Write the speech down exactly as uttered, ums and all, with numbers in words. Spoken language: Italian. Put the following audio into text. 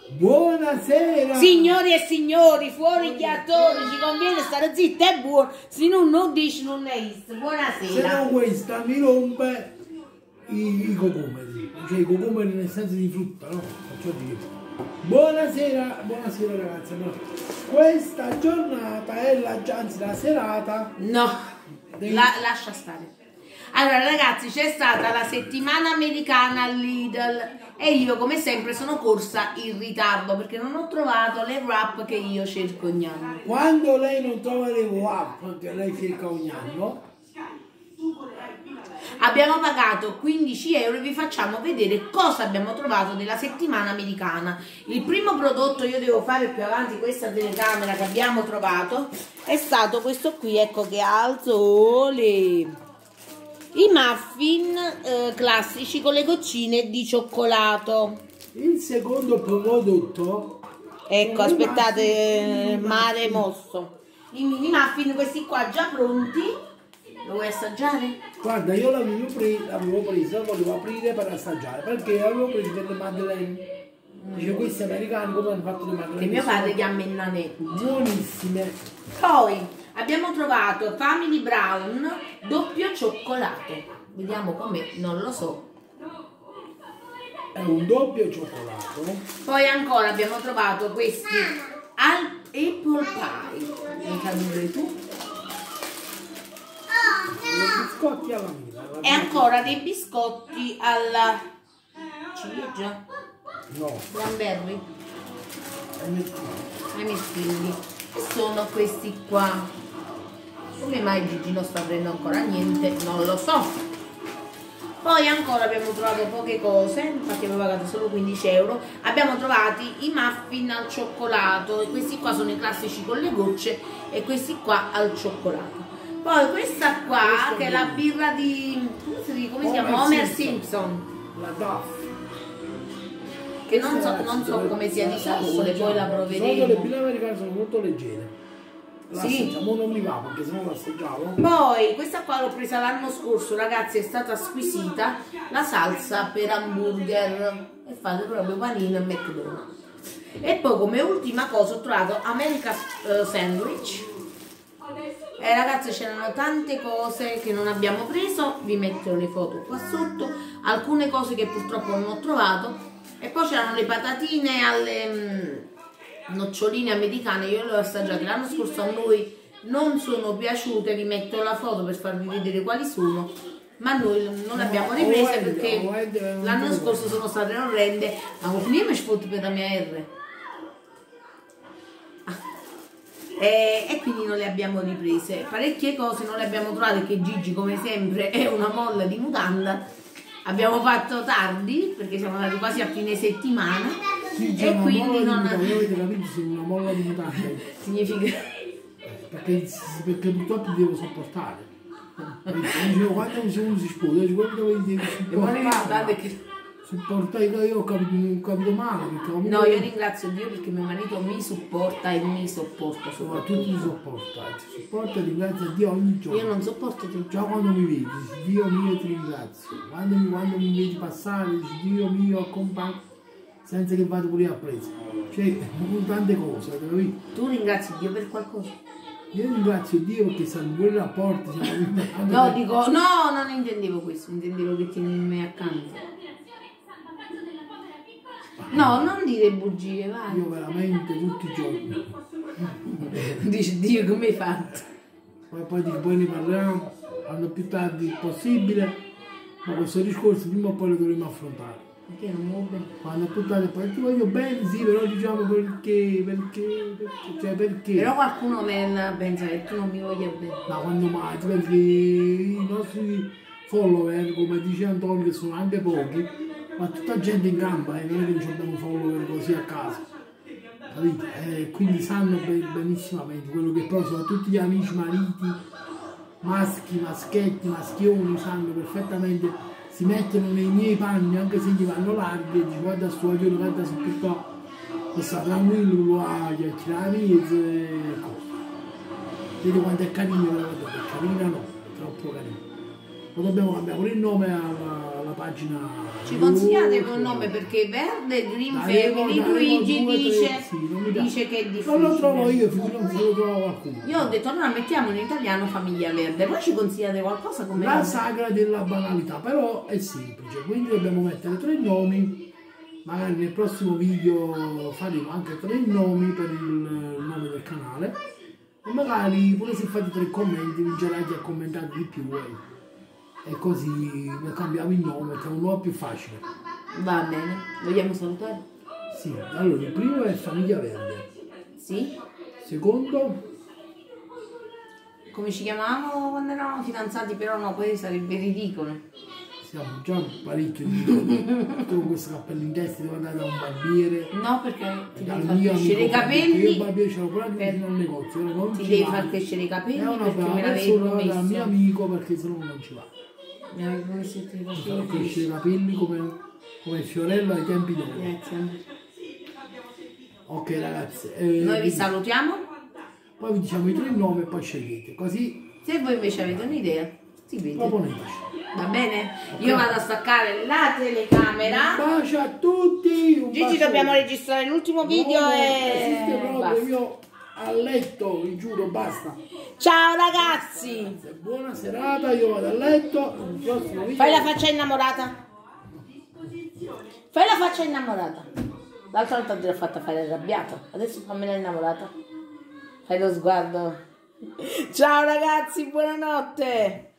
Buonasera! Signori e signori, fuori gli attori, ci conviene stare zitti, è buono, se non non dici non è ist. Buonasera. Se no questa mi rompe i, i cocomeri, cioè i cocomeri nel senso di frutta, no? Faccio dire. Buonasera, buonasera ragazzi. No. Questa giornata è la, anzi la serata. No, dei... la, lascia stare. Allora ragazzi, c'è stata la settimana americana al Lidl e io come sempre sono corsa in ritardo perché non ho trovato le wrap che io cerco ogni anno. Quando lei non trova le wrap che lei cerca ogni anno, abbiamo pagato quindici euro e vi facciamo vedere cosa abbiamo trovato nella settimana americana. Il primo prodotto, io devo fare più avanti questa telecamera che abbiamo trovato, è stato questo qui, ecco che ha al sole. I muffin eh, classici con le goccine di cioccolato. Il secondo prodotto, ecco, aspettate, eh, mare mosso. I mini muffin, questi qua già pronti. Lo vuoi assaggiare? Guarda, io l'avevo preso, l'avevo preso, volevo aprire per assaggiare, perché avevo preso delle madeleine. Dice, questi americani come hanno fatto le madeleine? Che mio padre chiama il nanetto. Buonissime. Poi abbiamo trovato Family Brown doppio cioccolato. Vediamo com'è, non lo so. È un doppio cioccolato. Poi ancora abbiamo trovato questi al apple pie. Mi fai vedere tu? I biscotti alla mela. E ancora dei biscotti alla ciliegia. No. Cranberry. Ai ai meschini. E sono questi qua. Come mai Gigi non sta prendendo ancora niente? Non lo so. Poi ancora abbiamo trovato poche cose, infatti abbiamo pagato solo quindici euro. Abbiamo trovato i muffin al cioccolato, e questi qua sono i classici con le gocce e questi qua al cioccolato. Poi questa qua, questo che è la birra di, come si, dice? Come si chiama? Homer Simpson. La Duff. Che non so, non so come sia di sapore, poi la proveremo. Le birre americane sono molto leggere. Sì. Ma non mi va perché sennò l'assaggiavo. Poi questa qua l'ho presa l'anno scorso, ragazzi, è stata squisita, la salsa per hamburger, e fate proprio panino e McDonald's. E poi come ultima cosa ho trovato America uh, Sandwich. E ragazzi, c'erano tante cose che non abbiamo preso, vi metto le foto qua sotto, alcune cose che purtroppo non ho trovato, e poi c'erano le patatine alle mh, noccioline americane. Io le ho assaggiate l'anno scorso, a noi non sono piaciute, vi metto la foto per farvi vedere quali sono, ma noi non le abbiamo riprese perché l'anno scorso sono state orrende. Ma prima mi sfotte per la mia R. E, e quindi non le abbiamo riprese. Parecchie cose non le abbiamo trovate, che Gigi come sempre è una molla di mutanda. Abbiamo fatto tardi perché siamo andati quasi a fine settimana, sì, e quindi non avete capito se una molla di mutanda significa perché, perché purtroppo devo sopportare. Dicevo, quando uno si sposa, quando devi sopportare. Supportare, io ho capito, ho capito male. Perché no, io ringrazio Dio perché mio marito mi supporta e mi sopporta. Soprattutto ti sopporta, ti sopporta e ringrazio Dio ogni giorno. Io non sopporto te. Già quando mi vedi, dici Dio mio ti ringrazio. Quando mi, quando mi vedi passare, dici Dio mio accompagno, senza che vado pure a presa. Cioè, tante cose, capito? Tu ringrazi Dio per qualcosa? Io ringrazio Dio perché siamo buoni rapporti. No, per... dico, no, non intendevo questo, intendevo che tieni me accanto. No, non dire bugie, vai. Io veramente tutti i giorni. Dici Dio come hai fatto? Poi, poi, poi ne parliamo quando più tardi possibile, ma questo discorso prima o poi lo dovremo affrontare. Perché non vuoi bene? Quando più tardi poi ti voglio bene, sì, però diciamo perché, perché, perché, cioè perché. Però qualcuno pensa che tu non mi voglia bene. Ma quando mai? Perché i nostri follower, come dice Antonio, che sono anche pochi, ma tutta gente in gamba, eh, non è che non abbiamo follower così a caso, capito? Eh, quindi sanno benissimamente quello che poi sono tutti gli amici, mariti, maschi, maschetti, maschioni, sanno perfettamente, si mettono nei miei panni anche se gli vanno larghi e dici guarda sto aglione, guarda se tutto sta tranquillo, lo ha chiacchierare e cose. Vedi quanto è carino, è carina no, è troppo carino. Poi dobbiamo cambiare pure il nome alla la pagina. Ci consigliate un nome perché Verde Green Daremo- Family daremo Luigi due, tre- dice, sì, non mi piace. dice che è difficile. Non lo trovo io, finché non se lo trovo qualcuno. Io ho detto allora mettiamo in italiano Famiglia Verde, poi ci consigliate qualcosa come La nome? sagra della banalità, però è semplice, quindi dobbiamo mettere tre nomi, magari nel prossimo video faremo anche tre nomi per il nome del canale e magari pure se fate tre commenti vincerà chi ha commentato di più e, e così ne cambiamo il nome, che è un nome più facile. Va bene, vogliamo salutare? Sì, allora il primo è Famiglia Verde, Sì? secondo Come ci chiamavamo quando eravamo fidanzati? Però no, poi sarebbe ridicolo. siamo già parecchio di con questo cappello in testa, devo andare da un barbiere. No, perché ti devi Dal far mio crescere i amico, perché io capelli. il barbiere ce l'ho pure per- vicino al negozio, ora non Ti ci devi va. far crescere i capelli È una perché me brava l'avevi persona dal mio promesso. amico perché sennò non ci va. Mi avevi promesso che ti Mi facevi fa crescere i crescere. capelli come, come Fiorello ai tempi d'oro. Grazie. Ok ragazzi. eh, Noi vi vi- salutiamo. Poi vi diciamo i tre nomi e poi scegliete. Così Se voi invece avete un'idea, si vede. proponeteci. Va bene? Io vado a staccare la telecamera. Un bacio a tutti. Un Gigi, bacio. dobbiamo registrare l'ultimo video No, e esiste proprio, basta. io a letto, vi giuro, basta. Ciao ragazzi! Buona serata, io vado a letto. Il prossimo video. Fai la faccia innamorata. Fai la faccia innamorata. L'altra volta ti l'ho fatta fare arrabbiato. Adesso fammela innamorata. Fai lo sguardo. Ciao ragazzi, buonanotte.